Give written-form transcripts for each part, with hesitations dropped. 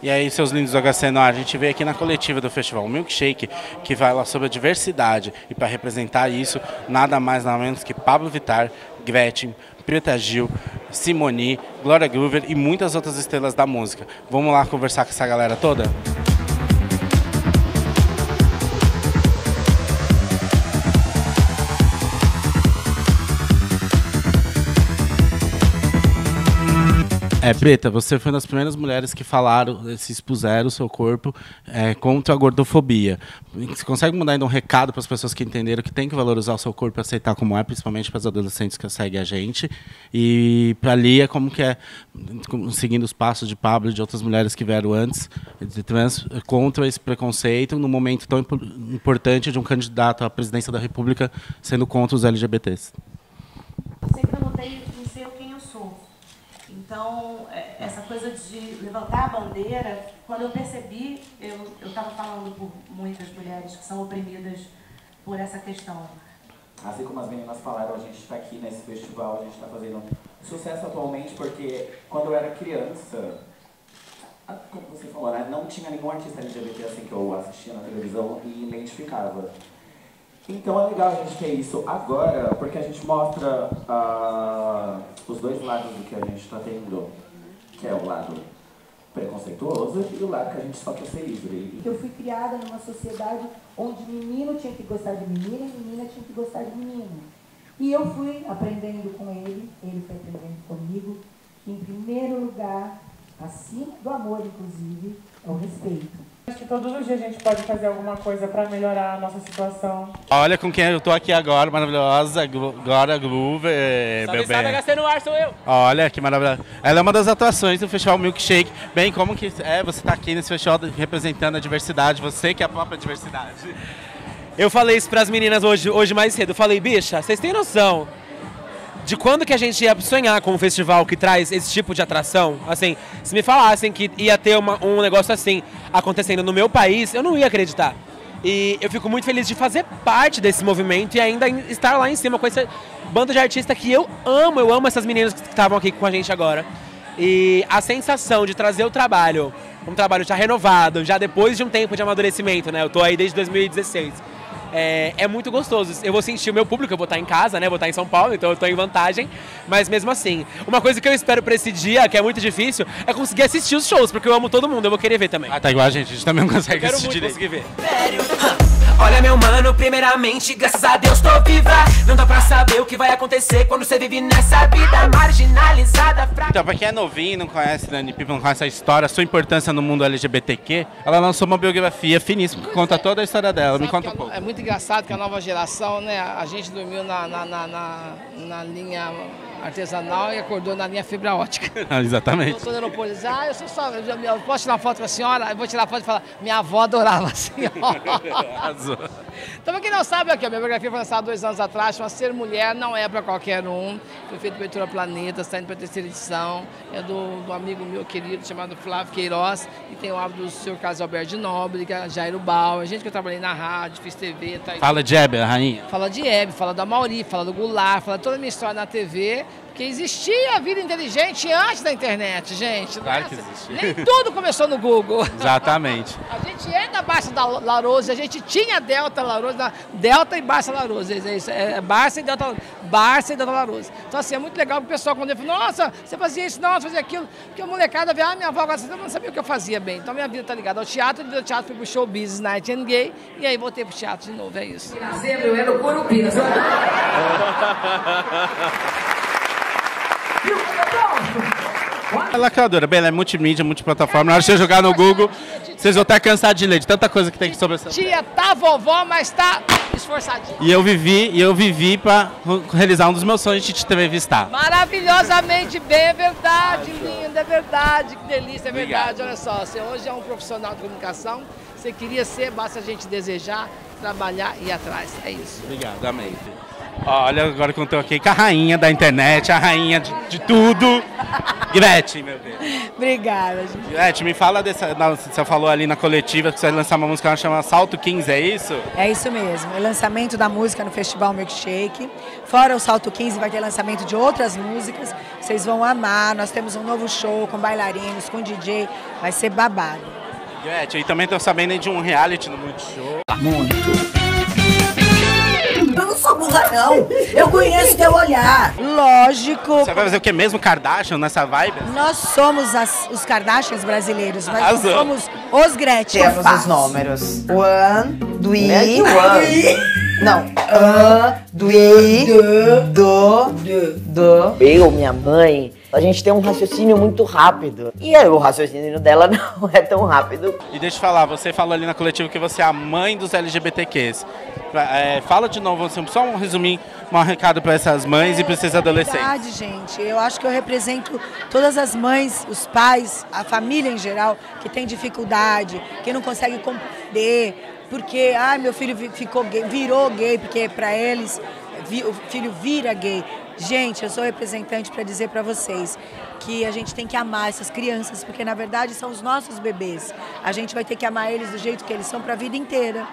E aí, seus lindos do HC no ar, a gente veio aqui na coletiva do Festival Milkshake, que vai lá sobre a diversidade. E para representar isso, nada mais nada menos que Pabllo Vittar, Gretchen, Preta Gil, Simone, Glória Groover e muitas outras estrelas da música. Vamos lá conversar com essa galera toda? Preta, você foi uma das primeiras mulheres que falaram, se expuseram o seu corpo contra a gordofobia. Você consegue mandar ainda um recado para as pessoas que entenderam que tem que valorizar o seu corpo e aceitar como é, principalmente para os adolescentes que seguem a gente? E para a Lia, como que é, seguindo os passos de Pabllo e de outras mulheres que vieram antes, contra esse preconceito, num momento tão importante de um candidato à presidência da República sendo contra os LGBTs? Sempre anotei em ser quem eu sou. Então, essa coisa de levantar a bandeira, quando eu percebi, eu estava falando por muitas mulheres que são oprimidas por essa questão. Assim como as meninas falaram, a gente está aqui nesse festival, a gente está fazendo sucesso atualmente porque quando eu era criança, como você falou, né, não tinha nenhum artista LGBT assim que eu assistia na televisão e identificava. Então é legal a gente ter isso agora, porque a gente mostra os dois lados do que a gente está tendo, que é o lado preconceituoso e o lado que a gente só quer ser livre. Eu fui criada numa sociedade onde menino tinha que gostar de menina e menina tinha que gostar de menino. E eu fui aprendendo com ele foi aprendendo comigo, que em primeiro lugar, acima do amor inclusive, é o respeito. Acho que todos os dias a gente pode fazer alguma coisa para melhorar a nossa situação. Olha com quem eu tô aqui agora, maravilhosa, Glória Groover. Salve, HC no ar, sou eu. Olha que maravilhosa. Ela é uma das atrações do Festival Milkshake. Bem, como que você tá aqui nesse festival representando a diversidade, você que é a própria diversidade? Eu falei isso pras meninas hoje mais cedo. Eu falei, bicha, vocês têm noção de quando que a gente ia sonhar com um festival que traz esse tipo de atração? Assim, se me falassem que ia ter um negócio assim acontecendo no meu país, eu não ia acreditar. E eu fico muito feliz de fazer parte desse movimento e ainda estar lá em cima com essa banda de artistas que eu amo essas meninas que estavam aqui com a gente agora. E a sensação de trazer o trabalho, um trabalho já renovado, já depois de um tempo de amadurecimento, né? Eu tô aí desde 2016. É muito gostoso. Eu vou sentir o meu público, eu vou estar em casa, né? Vou estar em São Paulo, então eu estou em vantagem. Mas mesmo assim, uma coisa que eu espero para esse dia, que é muito difícil, é conseguir assistir os shows, porque eu amo todo mundo, eu vou querer ver também. Tá igual a gente também não consegue assistir direito. Quero muito conseguir ver. Olha meu mano, primeiramente, graças a Deus tô viva. Não dá pra saber o que vai acontecer quando você vive nessa vida marginalizada, fraca. Então, pra quem é novinho, não conhece Nani People, não conhece a história, a sua importância no mundo LGBTQ, ela lançou uma biografia finíssima que conta toda a história dela. Me conta um pouco. É muito engraçado que a nova geração, né, a gente dormiu na linha artesanal e acordou na linha fibra ótica. Exatamente. Eu tô no aeroporto, eu sou só, eu posso tirar uma foto com a senhora? Eu vou tirar a foto e falar, minha avó adorava a senhora. Então, pra quem não sabe, aqui, a minha biografia foi lançada 2 anos atrás, chama Ser Mulher Não É Pra Qualquer Um. Foi feito pela Editora Planeta, está indo pra 3ª edição. É do amigo meu querido, chamado Flávio Queiroz, e tem o álbum do Sr. Carlos Alberto de Nóbrega, Jairo Bauer, gente que eu trabalhei na rádio, fiz TV. Tá aí. Fala de Hebe, a rainha. Fala de Hebe, fala do Amaury, fala do Goulart, fala toda a minha história na TV. Porque existia a vida inteligente antes da internet, gente. Claro que existia. Nem tudo começou no Google. Exatamente. A gente é da Barça da Larose, a gente tinha Delta Larose, Delta e Barça Larose. É isso, Barça e Delta Larose. Então, assim, é muito legal que o pessoal, quando ele fala, nossa, você fazia isso, não, você fazia aquilo. Porque a molecada vê, minha avó gosta, eu não sabia o que eu fazia bem. Então, minha vida tá ligada ao teatro, do teatro fui pro show business, night and gay, e aí voltei pro teatro de novo, é isso. Em dezembro eu era o Corupina, sabe? Lacradora, bem, ela é multimídia, multiplataforma. Na hora de você jogar no Google, vocês vão até cansar de ler, de tanta coisa que tem sobre essa. Tia tá vovó, mas tá esforçadinha. E eu vivi pra realizar um dos meus sonhos de te entrevistar. Maravilhosamente bem, é verdade, linda, é verdade, que delícia, é verdade. Obrigado. Olha só, você hoje é um profissional de comunicação, você queria ser, basta a gente desejar, trabalhar e ir atrás, é isso. Obrigado, amém. Olha, agora que eu tô aqui com a rainha da internet, a rainha de tudo, Gretchen, meu Deus. Obrigada, gente. Me fala você falou ali na coletiva que você vai lançar uma música que chama Salto 15, é isso? É isso mesmo, é lançamento da música no Festival Milkshake. Fora o Salto 15 vai ter lançamento de outras músicas, vocês vão amar. Nós temos um novo show com bailarinos, com DJ, vai ser babado. Juliette, e também tô sabendo aí de um reality no Multishow. Muito. Eu não sou burra, não. Eu conheço teu olhar. Lógico. Você vai fazer o que mesmo? Kardashian nessa vibe? Nós somos os Kardashians brasileiros, mas nós somos os Gretchen. Temos os números. One, dui, não, dui, do. Eu, minha mãe, a gente tem um raciocínio muito rápido. E o raciocínio dela não é tão rápido. E deixa eu falar, você falou ali na coletiva que você é a mãe dos LGBTQs. Fala de novo, só um resuminho, um recado para essas mães e para esses adolescentes. É verdade, gente. Eu acho que eu represento todas as mães, os pais, a família em geral, que tem dificuldade, que não consegue compreender, porque, meu filho ficou gay, virou gay, porque para eles o filho vira gay. Gente, eu sou representante para dizer para vocês que a gente tem que amar essas crianças, porque na verdade são os nossos bebês. A gente vai ter que amar eles do jeito que eles são para a vida inteira.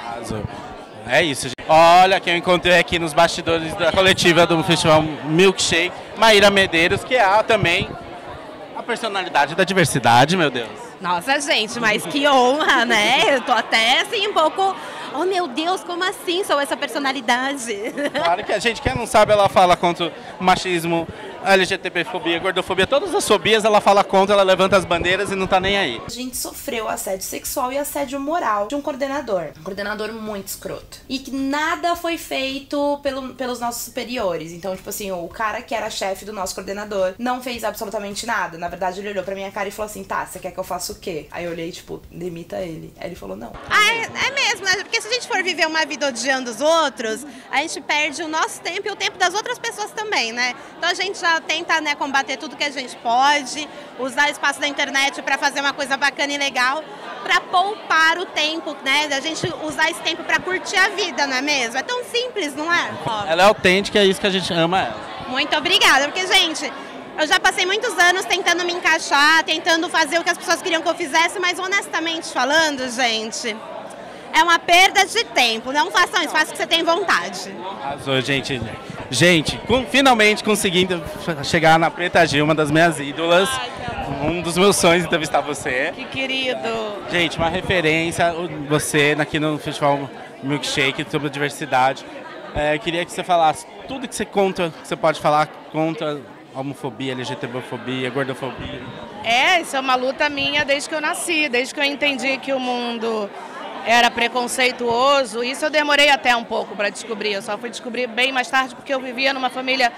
É isso, gente. Olha quem eu encontrei aqui nos bastidores da coletiva do Festival Milkshake, Maíra Medeiros, que é também a personalidade da diversidade, meu Deus. Nossa, gente, mas que honra, né? Eu tô até assim um pouco... Oh, meu Deus, como assim sou essa personalidade? Claro que a gente, quem não sabe, ela fala contra o machismo, a LGBTfobia, gordofobia, todas as fobias ela fala contra, ela levanta as bandeiras e não tá nem aí. A gente sofreu assédio sexual e assédio moral de um coordenador muito escroto. E que nada foi feito pelos nossos superiores. Então, tipo assim, o cara que era chefe do nosso coordenador não fez absolutamente nada. Na verdade, ele olhou pra minha cara e falou assim, tá, você quer que eu faça o quê? Aí eu olhei, tipo, demita ele. Aí ele falou, não. É mesmo, né? Porque se a gente for viver uma vida odiando os outros, a gente perde o nosso tempo e o tempo das outras pessoas também, né? Então a gente já tenta, né, combater tudo que a gente pode, usar o espaço da internet para fazer uma coisa bacana e legal, para poupar o tempo, né? A gente usar esse tempo para curtir a vida, não é mesmo? É tão simples, não é? Ela é autêntica, é isso que a gente ama ela. Muito obrigada, porque, gente, eu já passei muitos anos tentando me encaixar, tentando fazer o que as pessoas queriam que eu fizesse, mas honestamente falando, gente, é uma perda de tempo. Não façam isso, façam o que você tem vontade. Arrasou, gente. Gente, finalmente consegui chegar na Preta Gil, uma das minhas ídolas. Um dos meus sonhos entrevistar você. Que querido. Gente, uma referência, você aqui no Festival Milkshake sobre a diversidade. Queria que você falasse tudo que você pode falar contra a homofobia, LGBTfobia, gordofobia. Isso é uma luta minha desde que eu nasci, desde que eu entendi que o mundo era preconceituoso. Isso eu demorei até um pouco para descobrir, eu só fui descobrir bem mais tarde porque eu vivia numa família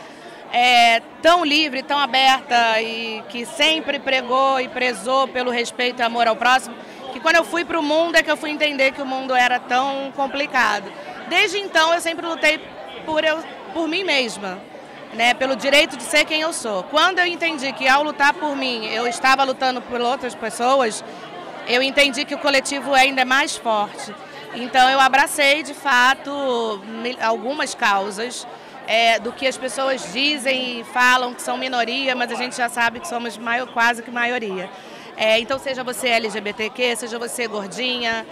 tão livre, tão aberta e que sempre pregou e prezou pelo respeito e amor ao próximo, que quando eu fui para o mundo é que eu fui entender que o mundo era tão complicado. Desde então eu sempre lutei por mim mesma, né, pelo direito de ser quem eu sou. Quando eu entendi que ao lutar por mim eu estava lutando por outras pessoas, eu entendi que o coletivo ainda é mais forte. Então eu abracei, de fato, algumas causas do que as pessoas dizem e falam que são minoria, mas a gente já sabe que somos quase que maioria. Então seja você LGBTQ, seja você gordinha,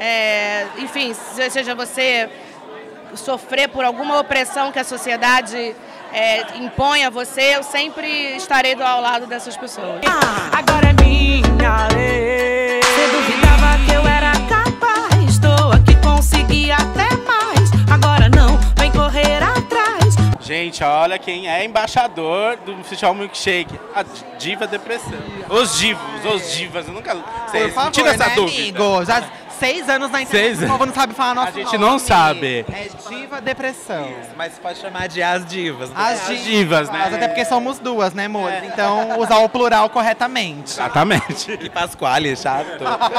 enfim, seja você sofrer por alguma opressão que a sociedade impõe a você, eu sempre estarei ao lado dessas pessoas. Agora é minha lei. Você duvidava que eu era capaz, estou aqui, consegui até mais. Agora não, vem correr atrás. Gente, olha quem é embaixador do Festival Milkshake, a Diva Depressão. Os divas, eu nunca... Por favor, tira essa né, dúvida. Amigo? Já 6 anos na internet, o povo não sabe falar nosso nome. A gente não sabe. É Diva Depressão. Mas você pode chamar de As Divas. Né? As divas, né? Até porque somos duas, né, amor? Então, usar o plural corretamente. Exatamente. E Pasquale, chato.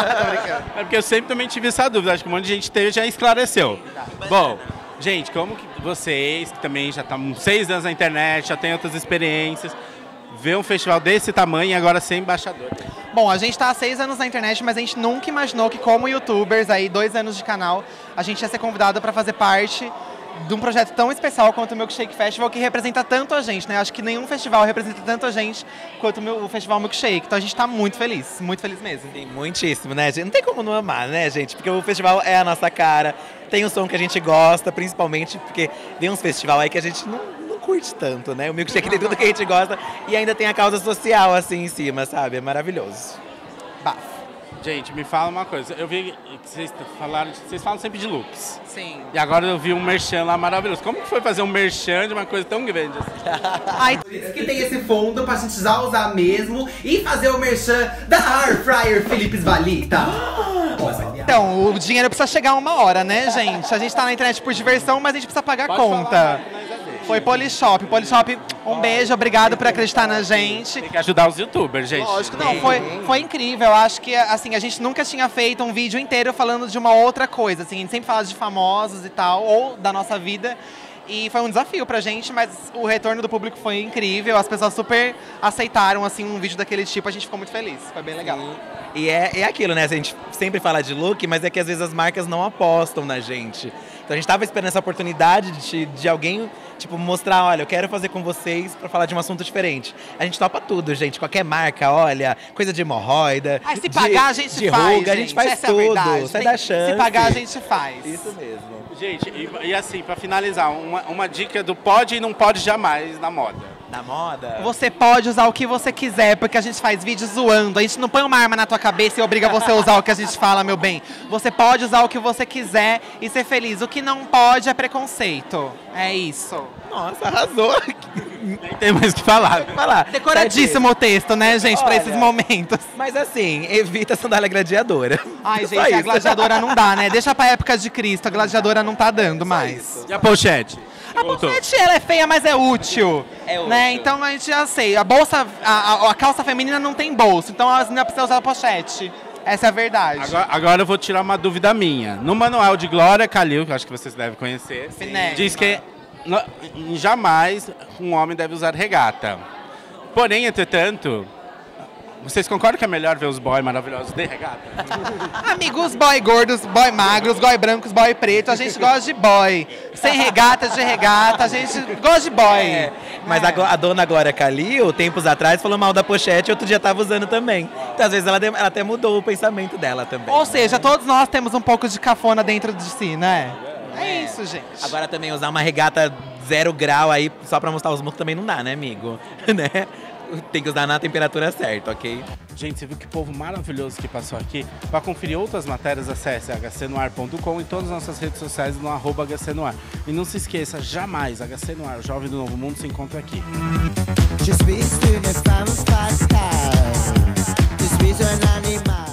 É porque eu sempre também tive essa dúvida, acho que um monte de gente teve já esclareceu. Bom, gente, como que vocês, que também já estão 6 anos na internet, já têm outras experiências, ver um festival desse tamanho e agora ser embaixador? Bom, a gente está há 6 anos na internet, mas a gente nunca imaginou que como youtubers, aí 2 anos de canal, a gente ia ser convidado para fazer parte de um projeto tão especial quanto o Milkshake Festival, que representa tanto a gente, né? Acho que nenhum festival representa tanto a gente quanto o Festival Milkshake. Então a gente tá muito feliz mesmo. Sim, muitíssimo, né, gente? Não tem como não amar, né, gente? Porque o festival é a nossa cara, tem o som que a gente gosta, principalmente porque tem uns festivais aí que a gente não curte tanto, né? O Milkshake tem tudo que a gente gosta e ainda tem a causa social assim em cima, sabe? É maravilhoso. Bafo. Gente, me fala uma coisa. Eu vi que vocês falam sempre de looks. Sim. E agora eu vi um merchan lá maravilhoso. Como que foi fazer um merchan de uma coisa tão grande assim? Ai, por isso que tem esse fundo pra gente já usar mesmo e fazer o merchan da Air Fryer Philips Valita. Então, o dinheiro precisa chegar uma hora, né, gente? A gente tá na internet por diversão, mas a gente precisa pagar a conta. Foi Polishop. Polishop, um beijo, obrigado por acreditar na gente. Tem que ajudar os youtubers, gente. Lógico, não, foi incrível. Acho que, assim, a gente nunca tinha feito um vídeo inteiro falando de uma outra coisa. Assim, a gente sempre fala de famosos e tal, ou da nossa vida. E foi um desafio pra gente, mas o retorno do público foi incrível. As pessoas super aceitaram, assim, um vídeo daquele tipo. A gente ficou muito feliz. Foi bem legal. Sim. E é aquilo, né? A gente sempre fala de look, mas é que às vezes as marcas não apostam na gente. Então a gente tava esperando essa oportunidade de alguém, tipo, mostrar, olha, eu quero fazer com vocês pra falar de um assunto diferente. A gente topa tudo, gente. Qualquer marca, olha, coisa de hemorroida. Se pagar, a gente faz, ruga, a gente faz essa tudo. É a verdade. Você dá chance. Se pagar, a gente faz. Isso mesmo. Gente, e assim, pra finalizar, uma dica do pode e não pode jamais na moda. Na moda? Você pode usar o que você quiser, porque a gente faz vídeos zoando. A gente não põe uma arma na tua cabeça e obriga você a usar o que a gente fala, meu bem. Você pode usar o que você quiser e ser feliz. O que não pode é preconceito. É isso. Nossa, arrasou. Nem tem mais o que falar. Decoradíssimo o texto, né, gente, pra esses momentos. Mas assim, evita a sandália gladiadora. Ai, gente, a gladiadora não dá, né? Deixa pra época de Cristo, a gladiadora não tá dando mais. E a pochete? A pochete, ela é feia, mas é útil. Né? Então a gente já sei. A bolsa, a calça feminina não tem bolso, então elas não precisam usar a pochete. Essa é a verdade. Agora eu vou tirar uma dúvida minha. No manual de Glória Calil, que eu acho que vocês devem conhecer, diz que jamais um homem deve usar regata. Porém, entretanto, vocês concordam que é melhor ver os boy maravilhosos de regata? Amigos, boy gordos, boy magros, boy brancos, boy preto, a gente gosta de boy. Sem regata, de regata, a gente gosta de boy. Mas a dona Glória Calil, tempos atrás, falou mal da pochete e outro dia tava usando também. Então, às vezes, ela até mudou o pensamento dela também. Ou seja, todos nós temos um pouco de cafona dentro de si, né? É isso, gente. Agora também usar uma regata 0 grau aí só pra mostrar os músculos também não dá, né, amigo? Né? Tem que usar na temperatura certa, ok? Gente, você viu que povo maravilhoso que passou aqui? Para conferir outras matérias, acesse hcnoar.com e todas as nossas redes sociais no @hcnoar. E não se esqueça, jamais, HC Noir, Jovem do Novo Mundo, se encontra aqui. Je suis une femme fatale. Je suis un animal.